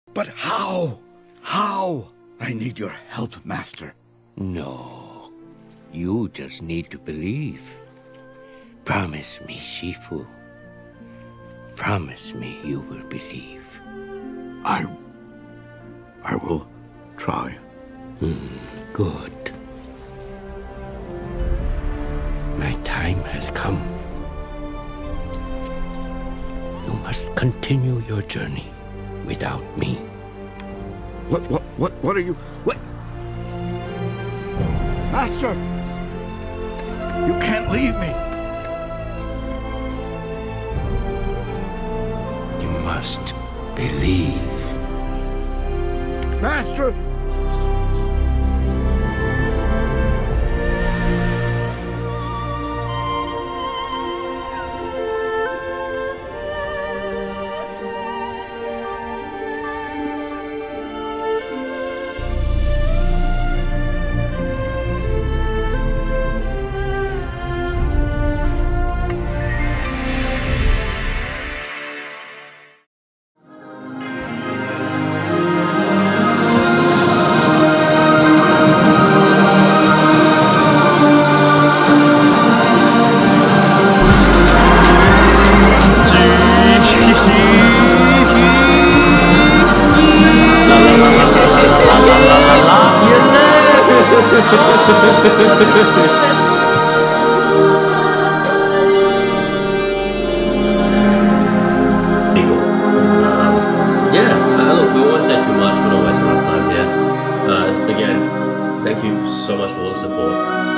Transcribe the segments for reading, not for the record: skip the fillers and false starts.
But how? How? I need your help, Master. No. You just need to believe. Promise me, Shifu. Promise me you will believe. I will try. Good. My time has come. You must continue your journey without me. What are you... What? Master! You can't leave me! You must believe. Master! Look, we won't say too much, we don't waste much time here. Again, thank you so much for all the support.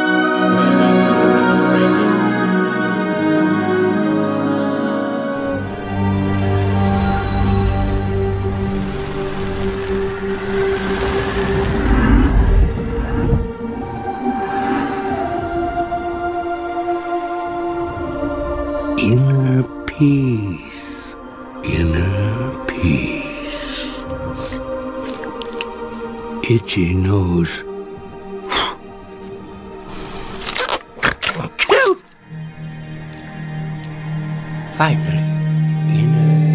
Inner peace, inner peace. Itchy nose. Finally, inner